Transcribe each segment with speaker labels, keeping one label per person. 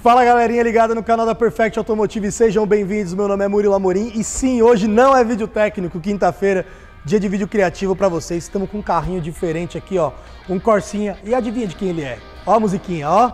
Speaker 1: Fala galerinha ligada no canal da Perfect Automotive, sejam bem-vindos, meu nome é Murilo Amorim e sim, hoje não é vídeo técnico, quinta-feira, dia de vídeo criativo pra vocês. Estamos com um carrinho diferente aqui, ó, um Corsinha, e adivinha de quem ele é? Ó a musiquinha, ó.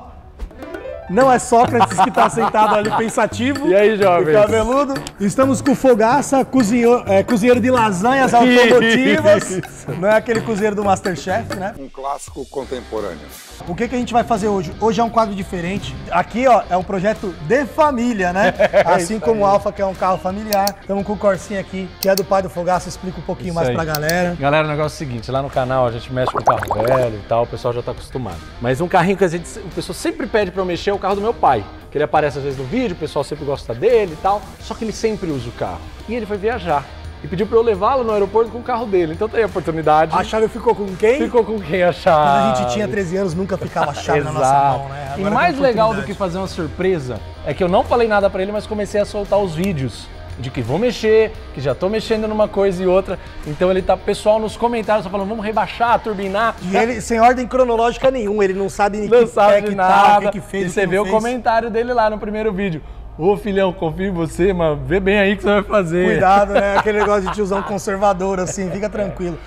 Speaker 1: Não é Sócrates que tá sentado ali pensativo.
Speaker 2: E aí, jovens?
Speaker 1: Cabeludo. Estamos com o Fogaça, cozinheiro de lasanhas automotivas. Não é aquele cozinheiro do Masterchef, né?
Speaker 3: Um clássico contemporâneo.
Speaker 1: O que a gente vai fazer hoje? Hoje é um quadro diferente. Aqui, ó, é um projeto de família, né? Assim como o Alfa, que é um carro familiar. Estamos com o Corsinha aqui, que é do pai do Fogaça. Explica um pouquinho mais pra galera.
Speaker 2: Galera, o negócio é o seguinte, lá no canal a gente mexe com carro velho e tal, o pessoal já tá acostumado. Mas um carrinho que o pessoal sempre pede pra eu mexer é o carro do meu pai. Que ele aparece às vezes no vídeo, o pessoal sempre gosta dele e tal. Só que ele sempre usa o carro. E ele foi viajar. E pediu pra eu levá-lo no aeroporto com o carro dele. Então tem a oportunidade.
Speaker 1: A chave ficou com quem?
Speaker 2: Ficou com quem a chave.
Speaker 1: Quando a gente tinha 13 anos, nunca ficava a chave na nossa mão, né? Agora
Speaker 2: e mais legal do que fazer uma surpresa é que eu não falei nada pra ele, mas comecei a soltar os vídeos de que vou mexer, que já tô mexendo numa coisa e outra. Então ele tá, pessoal nos comentários tá falando, vamos rebaixar, turbinar.
Speaker 1: E ele sem ordem cronológica nenhuma, ele não sabe
Speaker 2: nem que nada.
Speaker 1: O que fez,
Speaker 2: e você vê o comentário dele lá no primeiro vídeo. Ô filhão, confio em você, mas vê bem aí o que você vai fazer.
Speaker 1: Cuidado, né? Aquele negócio de tiozão conservador, assim, fica tranquilo.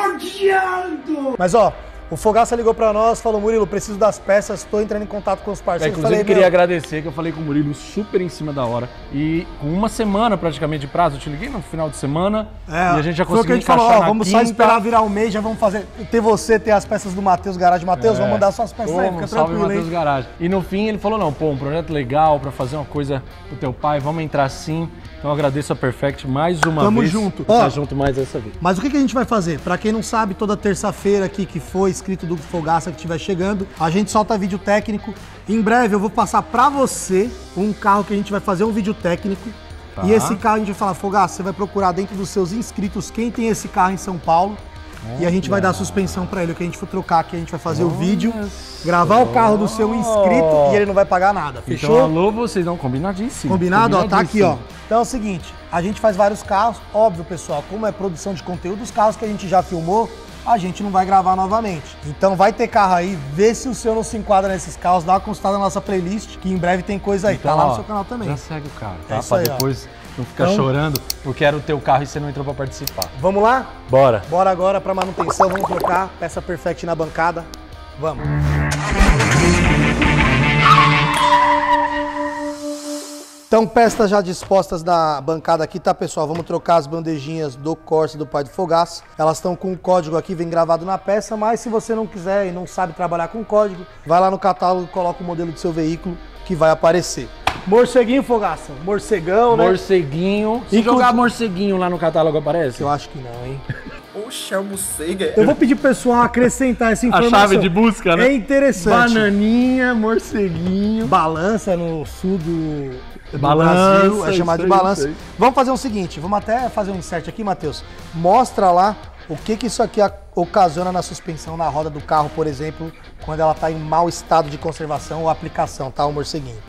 Speaker 1: Odiando! Mas ó, o Fogaça ligou pra nós, falou, Murilo, preciso das peças, tô entrando em contato com os parceiros.
Speaker 2: Inclusive, queria agradecer que eu falei com o Murilo super em cima da hora. E com uma semana praticamente de prazo, eu te liguei no final de semana e a gente já conseguiu encaixar
Speaker 1: falou, ó,
Speaker 2: na
Speaker 1: vamos
Speaker 2: quinta.
Speaker 1: só esperar virar um mês, já vamos fazer, ter as peças do Matheus Garage. Matheus, vamos mandar suas peças aí, fica tranquilo,
Speaker 2: Matheus Garage. E no fim ele falou, não, pô, um projeto legal pra fazer uma coisa pro teu pai, vamos entrar sim. Então eu agradeço a Perfect mais uma vez.
Speaker 1: Tamo junto.
Speaker 2: Tá junto mais dessa vez.
Speaker 1: Mas o que a gente vai fazer? Pra quem não sabe, toda terça-feira aqui que foi inscrito do Fogaça que estiver chegando, a gente solta vídeo técnico. Em breve eu vou passar pra você um carro que a gente vai fazer um vídeo técnico. Tá. E esse carro a gente vai falar, Fogaça, você vai procurar dentro dos seus inscritos quem tem esse carro em São Paulo. E a gente vai dar suspensão pra ele. O que a gente for trocar aqui, a gente vai fazer o vídeo, gravar o carro do seu inscrito e ele não vai pagar nada. Fechou?
Speaker 2: Então, alô, vocês não combinadíssimo.
Speaker 1: Combinado? Ó, tá aqui, ó. Então é o seguinte, a gente faz vários carros. Óbvio, pessoal, como é produção de conteúdo, os carros que a gente já filmou, a gente não vai gravar novamente. Então vai ter carro aí, vê se o seu não se enquadra nesses carros, dá uma consultada na nossa playlist, que em breve tem coisa aí. Então, tá lá no seu canal também.
Speaker 2: Já segue o carro, tá?
Speaker 1: É isso aí,
Speaker 2: depois não ficar chorando porque era o teu carro e você não entrou pra participar.
Speaker 1: Vamos lá?
Speaker 2: Bora.
Speaker 1: Bora agora pra manutenção, vamos trocar peça Perfect na bancada. Vamos. Então, peças já dispostas da bancada aqui, tá, pessoal? Vamos trocar as bandejinhas do Corsa do pai do Fogaça. Elas estão com o código aqui, vem gravado na peça, mas se você não quiser e não sabe trabalhar com código, vai lá no catálogo e coloca o modelo do seu veículo que vai aparecer. Morceguinho, Fogaça? Morcegão, né?
Speaker 2: Morceguinho. Se jogar morceguinho lá no catálogo aparece?
Speaker 1: Eu acho que não, hein?
Speaker 3: Oxe, é o morcego.
Speaker 1: Eu vou pedir pro pessoal acrescentar essa informação.
Speaker 2: A chave de busca, né?
Speaker 1: É interessante.
Speaker 2: Bananinha, morceguinho.
Speaker 1: Balança no sul do
Speaker 2: balança,
Speaker 1: Brasil, é chamado de balança. Vamos fazer o seguinte, vamos até fazer um insert aqui, Matheus. Mostra lá o que isso aqui ocasiona na suspensão na roda do carro, por exemplo, quando ela está em mau estado de conservação ou aplicação, tá? O morceguinho.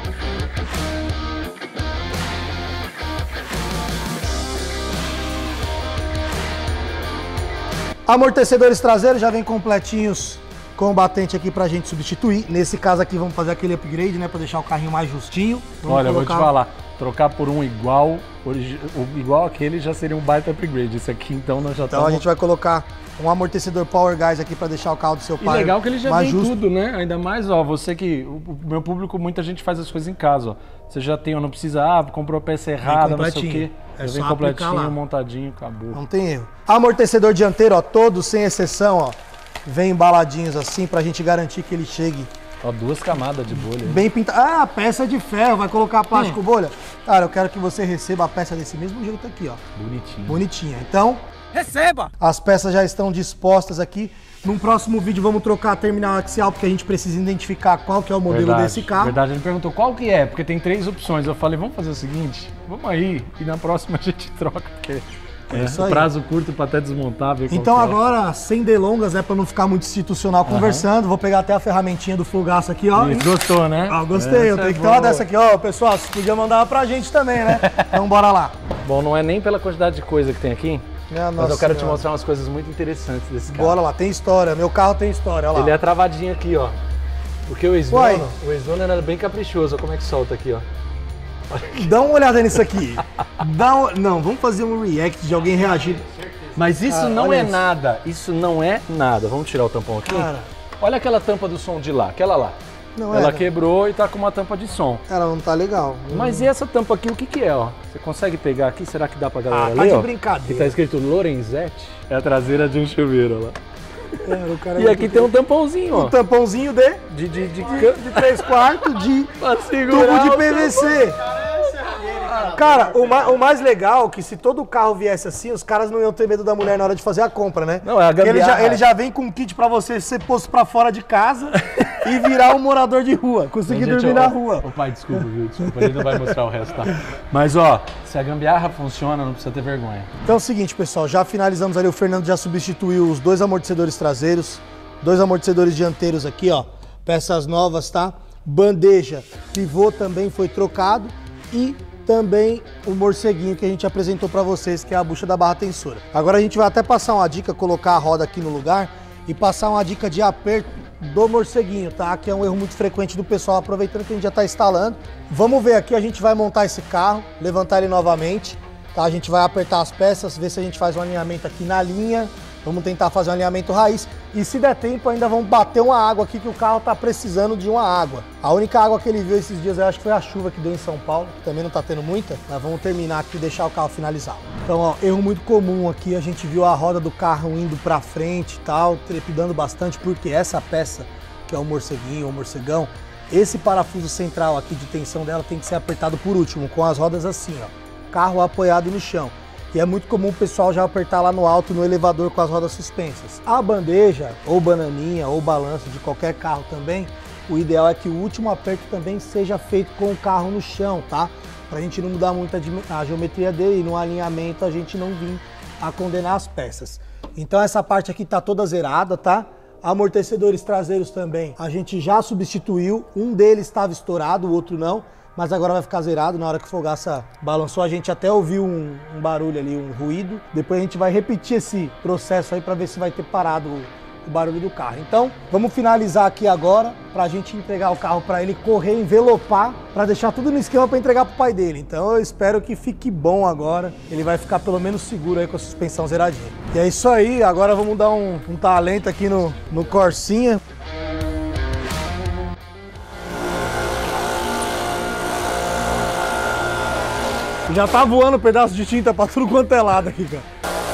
Speaker 1: Amortecedores traseiros já vem completinhos com o batente aqui pra gente substituir. Nesse caso aqui vamos fazer aquele upgrade, né, pra deixar o carrinho mais justinho.
Speaker 2: Olha, vou te falar, trocar por um igual aquele já seria um baita upgrade. Esse aqui então nós já
Speaker 1: Então a gente vai colocar um amortecedor Power Guys aqui pra deixar o carro do seu pai.
Speaker 2: E legal que ele já
Speaker 1: mais
Speaker 2: vem
Speaker 1: justo.
Speaker 2: tudo, né? Ainda mais, ó, você que, o meu público, muita gente faz as coisas em casa, ó. Você já tem, ó, não precisa, comprou a peça errada, não sei o quê.
Speaker 1: É
Speaker 2: vem
Speaker 1: só
Speaker 2: completinho, montadinho, acabou.
Speaker 1: Não tem erro. Amortecedor dianteiro, ó, todos sem exceção, ó. Vem embaladinhos assim pra gente garantir que ele chegue.
Speaker 2: Ó, 2 camadas de bolha.
Speaker 1: Bem pintado. Ah, peça de ferro, vai colocar plástico bolha? Cara, eu quero que você receba a peça desse mesmo jeito aqui, ó.
Speaker 2: Bonitinho.
Speaker 1: Bonitinha. Então,
Speaker 4: receba!
Speaker 1: As peças já estão dispostas aqui. Num próximo vídeo vamos trocar a terminal axial, porque a gente precisa identificar qual que é o modelo desse carro.
Speaker 2: Verdade, ele perguntou qual que é, porque tem 3 opções. Eu falei, vamos fazer o seguinte, vamos aí, e na próxima a gente troca, porque
Speaker 1: isso aí.
Speaker 2: Prazo curto para até desmontar. Ver
Speaker 1: então agora, sem delongas, né, para não ficar muito institucional conversando, vou pegar até a ferramentinha do Fogaça aqui, ó.
Speaker 2: Isso, gostou, né?
Speaker 1: Ah, gostei, eu tenho que ter uma dessa aqui, ó. Pessoal, vocês podiam mandar uma pra gente também, né? Então bora lá.
Speaker 2: Bom, não é nem pela quantidade de coisa que tem aqui, mas eu quero te
Speaker 1: senhora.
Speaker 2: mostrar umas coisas muito interessantes desse carro.
Speaker 1: Bora lá, tem história, meu carro tem história, olha lá.
Speaker 2: Ele é travadinho aqui, ó. Porque o ex-dono era bem caprichoso. Olha como é que solta aqui, ó.
Speaker 1: Dá uma olhada nisso aqui. Não, vamos fazer um react de alguém reagindo.
Speaker 2: Mas isso não é nada. Isso não é nada. Vamos tirar o tampão aqui?
Speaker 1: Cara,
Speaker 2: olha aquela tampa do som de lá, aquela lá.
Speaker 1: não
Speaker 2: Ela
Speaker 1: era.
Speaker 2: quebrou e tá com uma tampa de som.
Speaker 1: Ela não tá legal.
Speaker 2: Mas e essa tampa aqui, o que que é, ó? Você consegue pegar aqui? Será que dá pra galera
Speaker 1: tá
Speaker 2: ler,
Speaker 1: de
Speaker 2: ó?
Speaker 1: brincadeira.
Speaker 2: Que tá escrito Lorenzetti. É a traseira de um chuveiro, ó lá.
Speaker 1: O cara
Speaker 2: E aqui tem um tampãozinho, ó.
Speaker 1: um tampãozinho de 3 quartos de
Speaker 2: Pra
Speaker 1: tubo
Speaker 2: segurar
Speaker 1: de
Speaker 2: o
Speaker 1: PVC. Cara, o mais legal é que se todo carro viesse assim, os caras não iam ter medo da mulher na hora de fazer a compra, né?
Speaker 2: Não, é a
Speaker 1: Porque
Speaker 2: gambiarra.
Speaker 1: ele já vem com um kit pra você ser posto pra fora de casa e virar um morador de rua, conseguir
Speaker 2: Gente,
Speaker 1: dormir
Speaker 2: ó,
Speaker 1: na rua.
Speaker 2: Ô pai, desculpa, viu? Desculpa, ele não vai mostrar o resto, tá? Mas ó, se a gambiarra funciona, não precisa ter vergonha.
Speaker 1: Então é o seguinte, pessoal, já finalizamos ali, o Fernando já substituiu os 2 amortecedores traseiros, 2 amortecedores dianteiros aqui, ó, peças novas, tá? Bandeja, pivô também foi trocado e também o morceguinho que a gente apresentou para vocês, que é a bucha da barra tensora. Agora a gente vai até passar uma dica, colocar a roda aqui no lugar e passar uma dica de aperto do morceguinho, tá? Que é um erro muito frequente do pessoal, aproveitando que a gente já está instalando. Vamos ver aqui, a gente vai montar esse carro, levantar ele novamente, tá? A gente vai apertar as peças, ver se a gente faz um alinhamento aqui na linha. Vamos tentar fazer um alinhamento raiz e se der tempo ainda vamos bater uma água aqui que o carro tá precisando de uma água. A única água que ele viu esses dias eu acho que foi a chuva que deu em São Paulo, que também não tá tendo muita, mas vamos terminar aqui e deixar o carro finalizado. Então, ó, erro muito comum aqui, a gente viu a roda do carro indo pra frente e tal, trepidando bastante, porque essa peça, que é o morceguinho ou morcegão, esse parafuso central aqui de tensão dela tem que ser apertado por último, com as rodas assim, ó, carro apoiado no chão. E é muito comum o pessoal já apertar lá no alto, no elevador, com as rodas suspensas. A bandeja, ou bananinha, ou balanço de qualquer carro também, o ideal é que o último aperto também seja feito com o carro no chão, tá? Pra gente não mudar muito a geometria dele e no alinhamento a gente não vir a condenar as peças. Então essa parte aqui tá toda zerada, tá? Amortecedores traseiros também, a gente já substituiu. Um deles estava estourado, o outro não. Mas agora vai ficar zerado. Na hora que o Fogaça balançou, a gente até ouviu um barulho ali, um ruído. Depois a gente vai repetir esse processo aí para ver se vai ter parado o barulho do carro. Então, vamos finalizar aqui agora para a gente entregar o carro para ele correr, envelopar, para deixar tudo no esquema para entregar pro pai dele. Então eu espero que fique bom agora. Ele vai ficar pelo menos seguro aí com a suspensão zeradinha. E é isso aí, agora vamos dar um talento aqui no Corsinha. Já tá voando um pedaço de tinta pra tudo quanto é lado aqui, cara.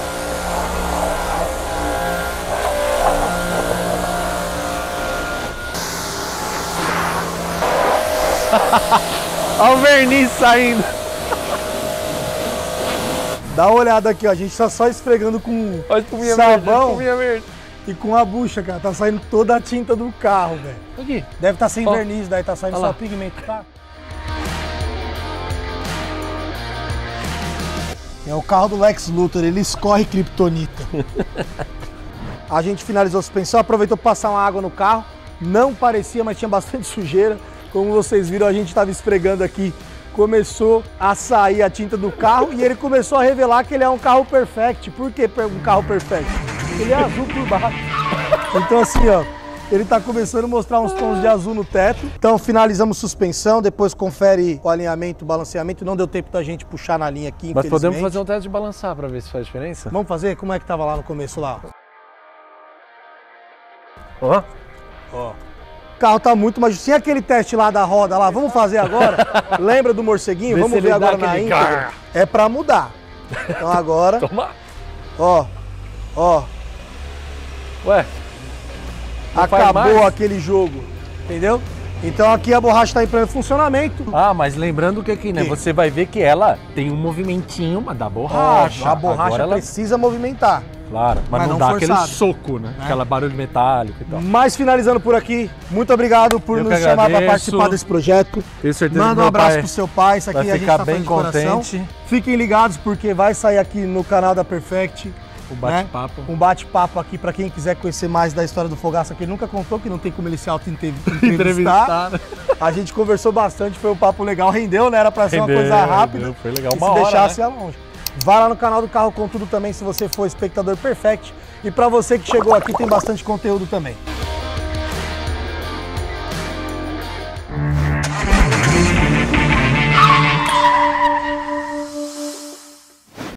Speaker 2: Olha o verniz saindo.
Speaker 1: Dá uma olhada aqui, ó. A gente tá só esfregando com
Speaker 2: Olha a espuminha
Speaker 1: sabão
Speaker 2: verde.
Speaker 1: e com a bucha, cara. Tá saindo toda a tinta do carro, velho.
Speaker 2: Aqui.
Speaker 1: Deve estar sem
Speaker 2: Ó.
Speaker 1: verniz, daí tá saindo
Speaker 2: Olha
Speaker 1: só
Speaker 2: lá.
Speaker 1: o pigmento, tá? É o carro do Lex Luthor, ele escorre kryptonita. A gente finalizou a suspensão, aproveitou para passar uma água no carro. Não parecia, mas tinha bastante sujeira. Como vocês viram, a gente estava esfregando aqui. Começou a sair a tinta do carro e ele começou a revelar que ele é um carro perfect. Por que um carro perfect? Ele é azul por baixo. Então assim, ó, ele tá começando a mostrar uns tons de azul no teto. Então finalizamos suspensão, depois confere o alinhamento, o balanceamento. Não deu tempo da gente puxar na linha aqui,
Speaker 2: Mas podemos
Speaker 1: infelizmente.
Speaker 2: fazer um teste de balançar para ver se faz diferença?
Speaker 1: Vamos fazer? Como é que tava lá no começo lá?
Speaker 2: Ó.
Speaker 1: Ó. O carro tá muito mais... Sem aquele teste lá da roda lá, vamos fazer agora? Lembra do morceguinho?
Speaker 2: Vê se
Speaker 1: Vamos
Speaker 2: ele
Speaker 1: ver
Speaker 2: dá
Speaker 1: agora na
Speaker 2: aquele
Speaker 1: íntegra.
Speaker 2: gar.
Speaker 1: É pra mudar. Então agora,
Speaker 2: Toma.
Speaker 1: ó, ó,
Speaker 2: Ué. Não faz
Speaker 1: acabou
Speaker 2: mais?
Speaker 1: aquele jogo, entendeu? Então aqui a borracha tá em pleno funcionamento.
Speaker 2: Ah, mas lembrando que aqui, né?
Speaker 1: Que?
Speaker 2: Você vai ver que ela tem um movimentinho da borracha.
Speaker 1: A borracha
Speaker 2: Agora ela...
Speaker 1: precisa movimentar.
Speaker 2: Claro, mas
Speaker 1: Mas
Speaker 2: não
Speaker 1: não
Speaker 2: dá aquele
Speaker 1: forçado.
Speaker 2: soco, né? Aquela barulho metálico e tal.
Speaker 1: Mas finalizando por aqui, muito obrigado por
Speaker 2: Eu
Speaker 1: nos
Speaker 2: que
Speaker 1: chamar para
Speaker 2: agradeço.
Speaker 1: participar desse projeto.
Speaker 2: Tenho certeza
Speaker 1: Manda
Speaker 2: que
Speaker 1: um
Speaker 2: meu
Speaker 1: abraço
Speaker 2: pai
Speaker 1: pro seu pai, isso aqui
Speaker 2: vai
Speaker 1: a gente
Speaker 2: ficar
Speaker 1: tá
Speaker 2: bem
Speaker 1: fazendo de coração.
Speaker 2: contente.
Speaker 1: Fiquem ligados porque vai sair aqui no canal da Perfect.
Speaker 2: O bate-papo.
Speaker 1: Né? Um bate-papo aqui para quem quiser conhecer mais da história do Fogaça, que ele nunca contou, que não tem como ele se auto-entrevistar. A gente conversou bastante, foi um papo legal, rendeu, né? Era para ser uma coisa rápida.
Speaker 2: Foi legal,
Speaker 1: E
Speaker 2: uma
Speaker 1: se
Speaker 2: hora,
Speaker 1: deixasse
Speaker 2: né?
Speaker 1: ia longe. Vai lá no canal do Carro com Tudo também, se você for espectador Perfect. E para você que chegou aqui, tem bastante conteúdo também.